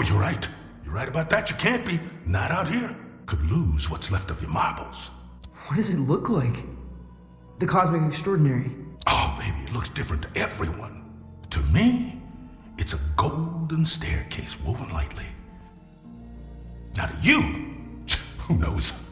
you're right. You're right about that. You can't be. Not out here. Could lose what's left of your marbles. What does it look like? The Cosmic Extraordinary. Oh, baby, it looks different to everyone. To me, it's a golden staircase woven lightly. Now to you, who knows?